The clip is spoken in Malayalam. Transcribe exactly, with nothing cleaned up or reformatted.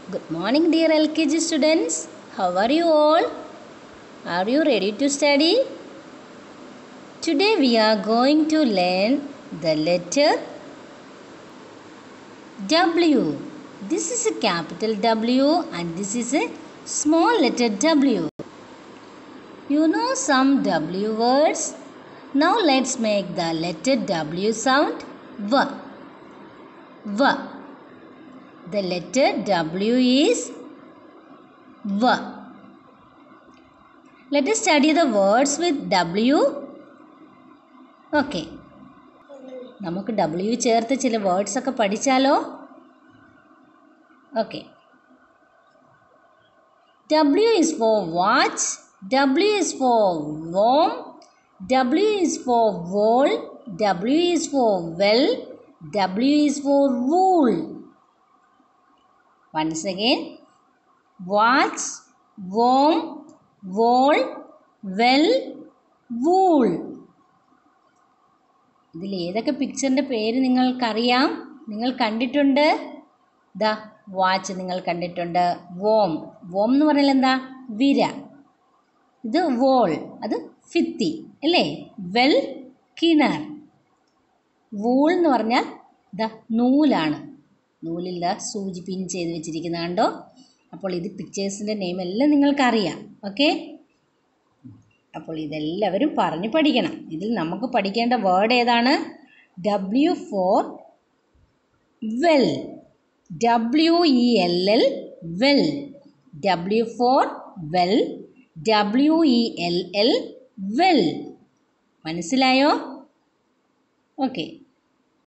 Good morning, dear L K G students. How are you all? Are you ready to study? Today we are going to learn the letter W. This is a capital W and this is a small letter W. You know some W words? Now let's make the letter W sound V. V. The letter W is V. Let us study the words with W. Okay. നമുക്ക് W ചേർത്ത് ചില വേർഡ്സ് ഒക്കെ പഠിച്ചാലോ? Okay. W is for watch. W is for warm. W is for wall. W is for well. W is for wool. Once again. Watch, warm, wall, well, wool. ഇതിൽ ഏതൊക്കെ പിക്ചറിൻ്റെ പേര് നിങ്ങൾക്കറിയാം? നിങ്ങൾ കണ്ടിട്ടുണ്ട്? ദാ വാച്ച് നിങ്ങൾ കണ്ടിട്ടുണ്ട്. വോം വോം എന്ന് പറഞ്ഞാൽ എന്താ? വിര. ഇത് വോൾ, അത് ഫിത്തി അല്ലേ? വെൽ, കിണർ. വൂൾ എന്ന് പറഞ്ഞാൽ ദാ നൂലാണ്. നൂലിൽ ദാ സൂചി പിൻ ചെയ്ത് വെച്ചിരിക്കുന്ന കണ്ടോ? അപ്പോൾ ഇത് പിക്ചേഴ്സിൻ്റെ നെയിം എല്ലാം നിങ്ങൾക്കറിയാം. ഓക്കെ, അപ്പോൾ ഇതെല്ലാവരും പറഞ്ഞ് പഠിക്കണം. ഇതിൽ നമുക്ക് പഠിക്കേണ്ട വേർഡ് ഏതാണ്? W for well. W E L L well. W for well. W E L L well. മനസ്സിലായോ? ഓക്കെ.